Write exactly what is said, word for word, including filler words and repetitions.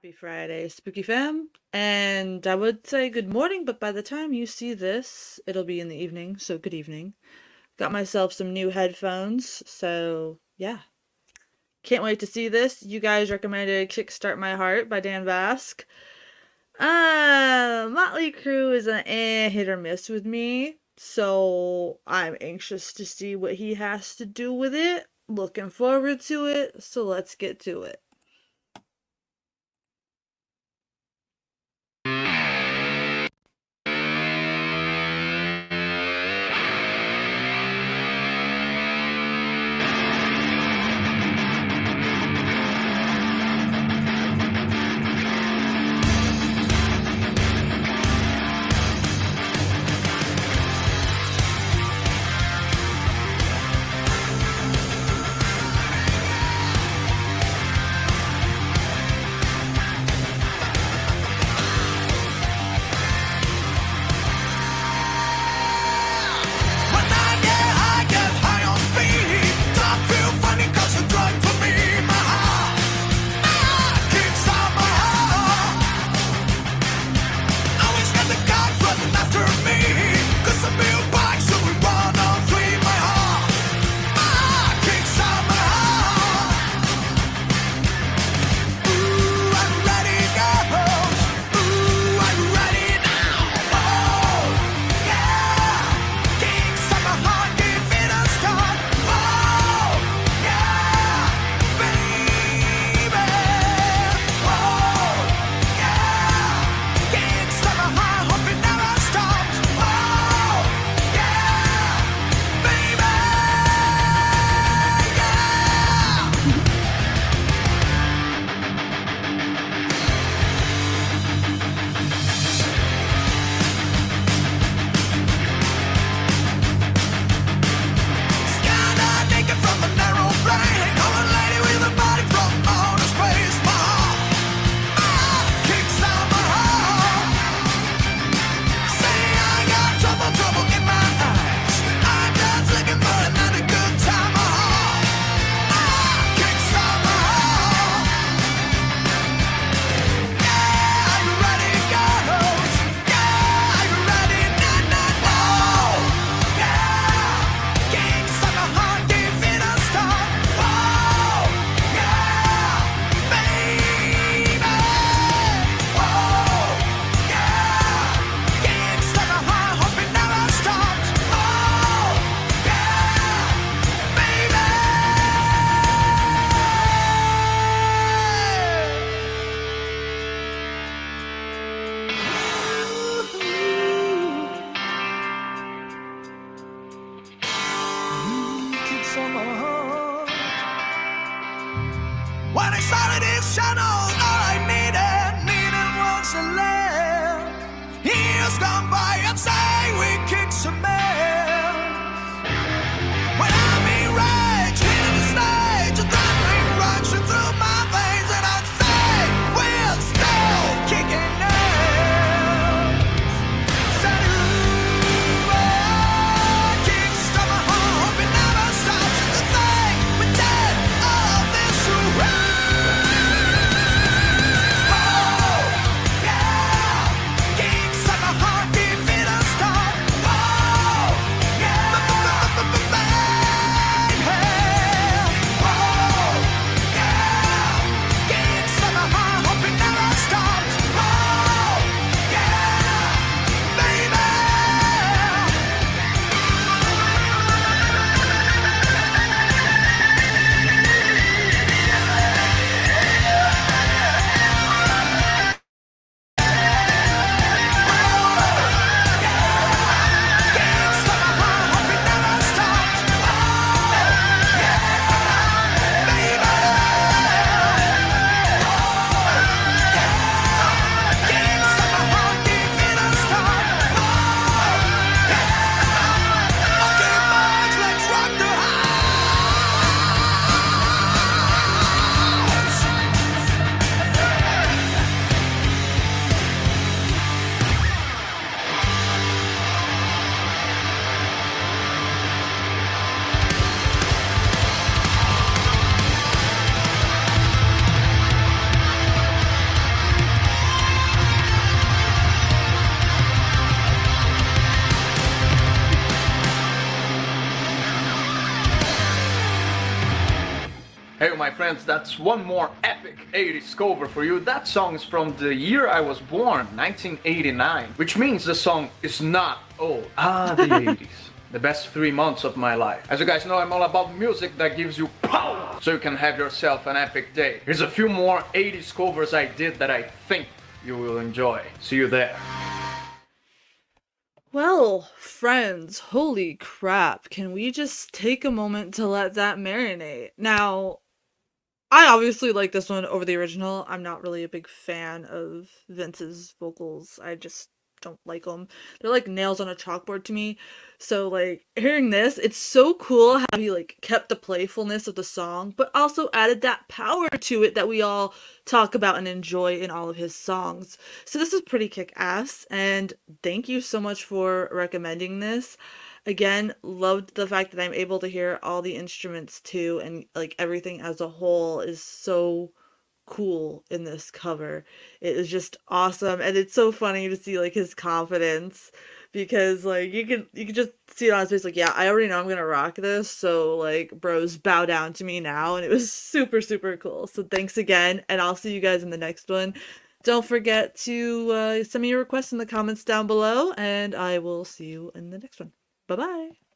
Happy Friday, Spooky Fam. And I would say good morning, but by the time you see this, it'll be in the evening, so good evening. Got myself some new headphones, so yeah. Can't wait to see this. You guys recommended Kickstart My Heart by Dan Vasc. Uh, Motley Crue is an eh hit or miss with me, so I'm anxious to see what he has to do with it. Looking forward to it, so let's get to it. friends, that's one more epic eighties cover for you. That song is from the year I was born, nineteen eighty-nine, which means the song is not old. Ah, the eighties. The best three months of my life. As you guys know, I'm all about music that gives you power, so you can have yourself an epic day. Here's a few more eighties covers I did that I think you will enjoy. See you there. Well, friends, holy crap. Can we just take a moment to let that marinate? Now, I obviously like this one over the original. I'm not really a big fan of Vince's vocals. I just don't like them. They're like nails on a chalkboard to me. So like hearing this, it's so cool how he like kept the playfulness of the song, but also added that power to it that we all talk about and enjoy in all of his songs. So this is pretty kick-ass, and thank you so much for recommending this. Again, loved the fact that I'm able to hear all the instruments too, and like everything as a whole is so cool in this cover. It is just awesome, and it's so funny to see like his confidence, because like you can you can just see it on his face like, yeah, I already know I'm gonna rock this, so like bros, bow down to me now. And it was super super cool. So thanks again, and I'll see you guys in the next one. Don't forget to uh, send me your requests in the comments down below, and I will see you in the next one. Bye bye.